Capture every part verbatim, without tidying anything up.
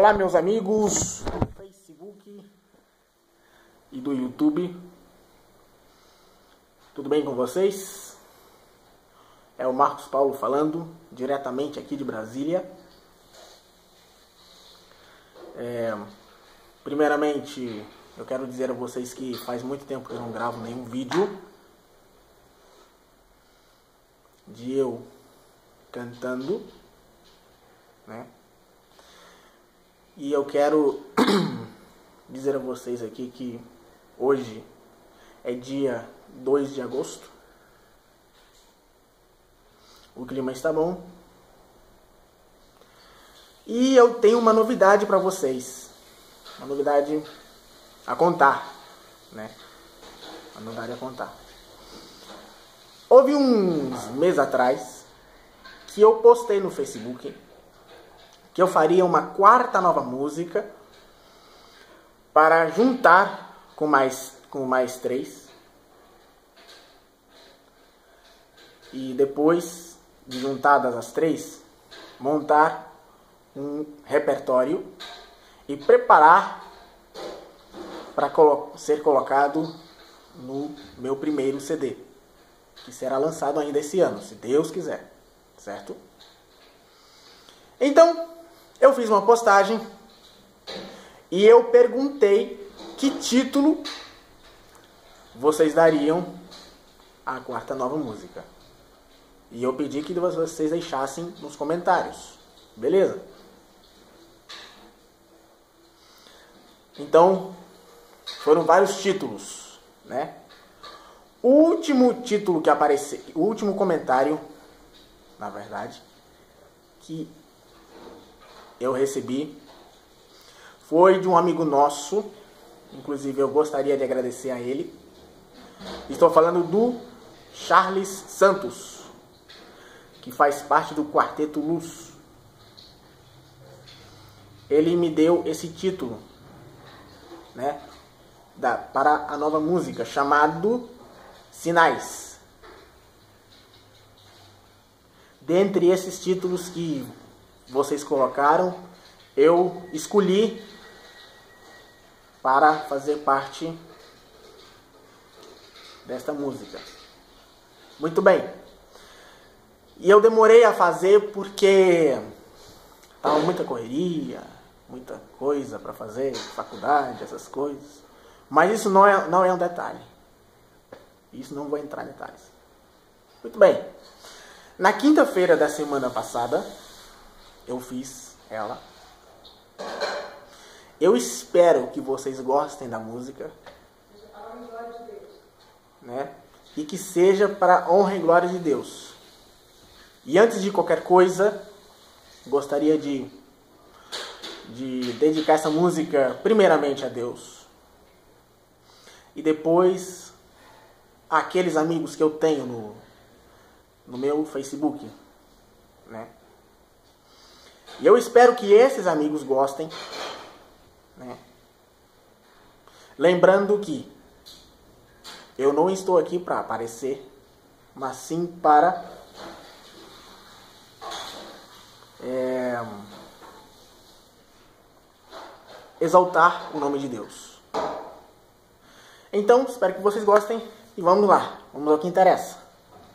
Olá, meus amigos do Facebook e do YouTube. Tudo bem com vocês? É o Marcos Paulo falando, diretamente aqui de Brasília. É, primeiramente, eu quero dizer a vocês que faz muito tempo que eu não gravo nenhum vídeo de eu cantando, né? E eu quero dizer a vocês aqui que hoje é dia dois de agosto. O clima está bom. E eu tenho uma novidade para vocês. Uma novidade a contar, né? Uma novidade a contar. Houve uns meses atrás que eu postei no Facebook que eu faria uma quarta nova música para juntar com mais, com mais três. E depois de juntadas as três, montar um repertório e preparar para colo- ser colocado no meu primeiro C D, que será lançado ainda esse ano, se Deus quiser, certo? Então, eu fiz uma postagem e eu perguntei que título vocês dariam à quarta nova música. E eu pedi que vocês deixassem nos comentários, beleza? Então, foram vários títulos, né? O último título que apareceu, o último comentário, na verdade, que eu recebi foi de um amigo nosso. Inclusive eu gostaria de agradecer a ele. Estou falando do Charles Santos, que faz parte do Quarteto Luz. Ele me deu esse título, né, da, para a nova música, chamado Sinais. Dentre esses títulos que vocês colocaram, eu escolhi para fazer parte desta música. Muito bem. E eu demorei a fazer porque estava muita correria, muita coisa para fazer, faculdade, essas coisas. Mas isso não é, não é um detalhe. Isso não vou entrar em detalhes. Muito bem. Na quinta-feira da semana passada, eu fiz ela. Eu espero que vocês gostem da música, né? E que seja para a honra e glória de Deus. E antes de qualquer coisa, gostaria de, de dedicar essa música primeiramente a Deus. E depois àqueles amigos que eu tenho no, no meu Facebook, né? E eu espero que esses amigos gostem, né? Lembrando que eu não estou aqui para aparecer, mas sim para é, exaltar o nome de Deus. Então, espero que vocês gostem e vamos lá, vamos ao que interessa.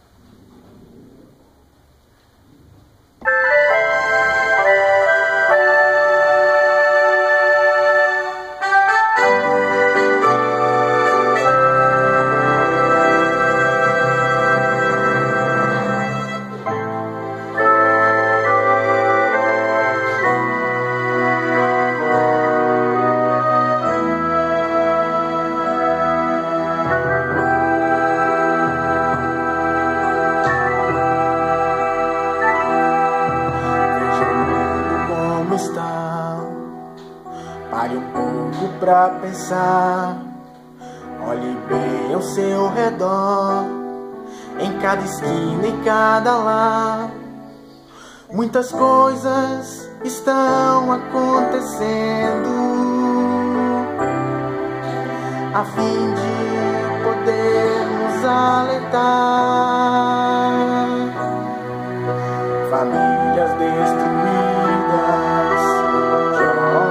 Pare um pouco pra pensar, olhe bem ao seu redor, em cada esquina, em cada lar. Muitas coisas estão acontecendo a fim de poder nos alertar. Famílias destruídas,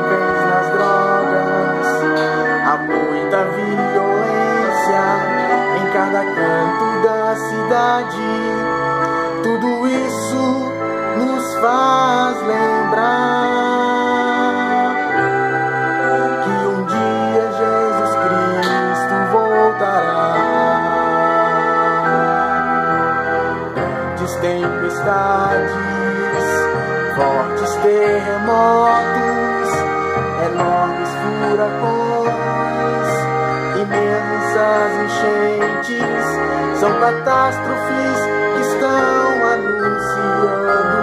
furacões, imensas enchentes, são catástrofes que estão anunciando.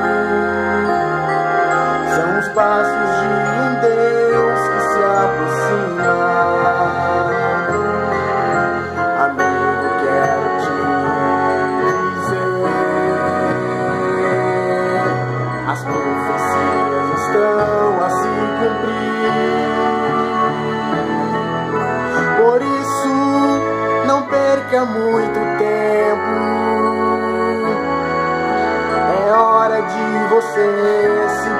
São os passos de um Deus que se aproxima. Amigo, quero te dizer, as profecias estão a se cumprir. Por isso, não perca muito tempo. É hora de você se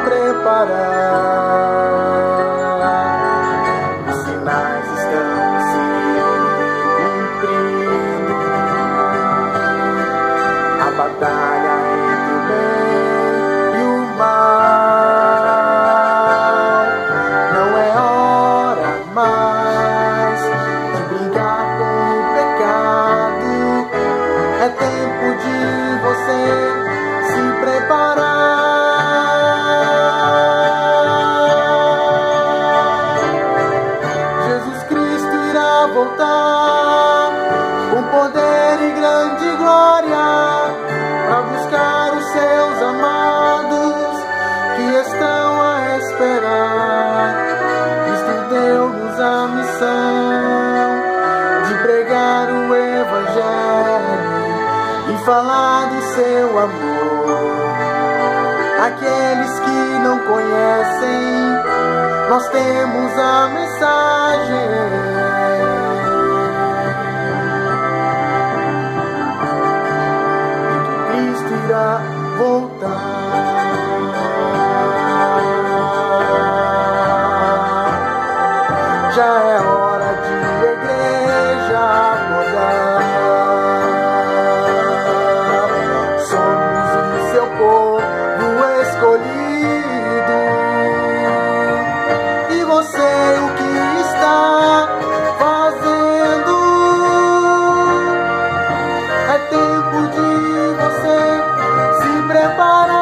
preparar. Os sinais estão se cumprindo. A batalha entre o bem e o mal. Não é hora mais de brincar com o pecado. É tempo de você se preparar. Jesus Cristo irá voltar com poder e grande glória para buscar os seus amados que estão a esperar. Cristo deu-nos a missão de pregar o Evangelho e falar do seu amor. Aqueles que não conhecem, nós temos a mensagem de que Cristo irá voltar. Já é hora de a igreja acordar. Somos o seu povo escolhido. E você, o que está fazendo? É tempo de você se preparar.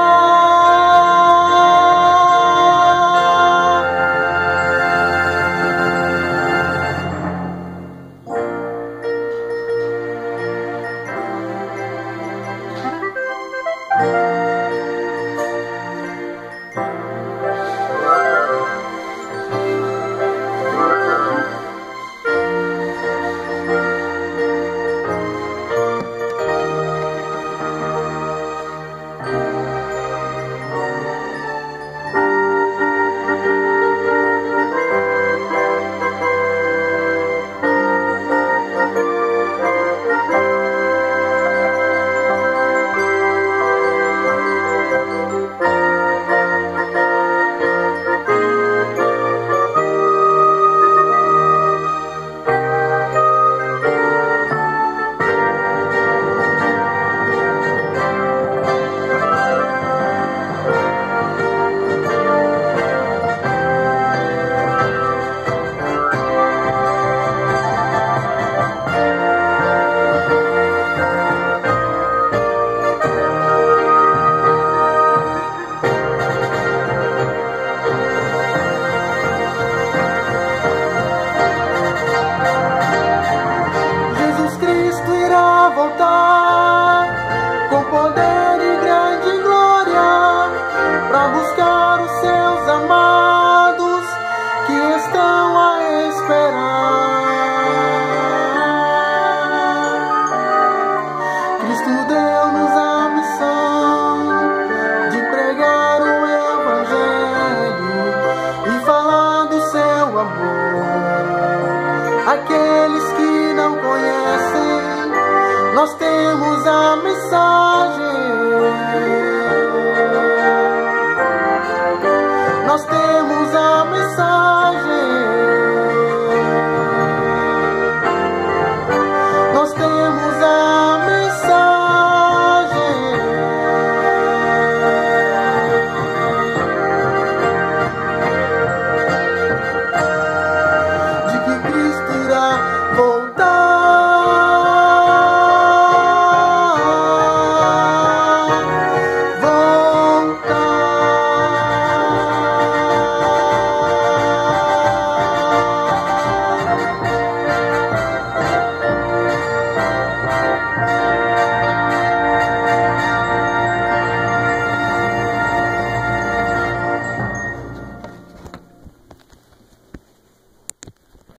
Aqueles que não conhecem, nós temos a mensagem. Nós temos a mensagem